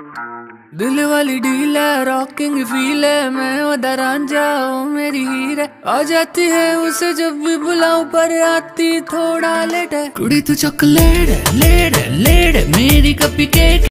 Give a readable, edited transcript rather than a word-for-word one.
दिल वाली डील है, रॉकिंग फील है, मैं उधर रांझा ओ मेरी हीर है। आ जाती है उसे जब भी बुलाऊं, पर आती थोड़ा लेट है। कुड़ी तू चॉकलेट है, लेट है, लेट है, मेरी कपी केक।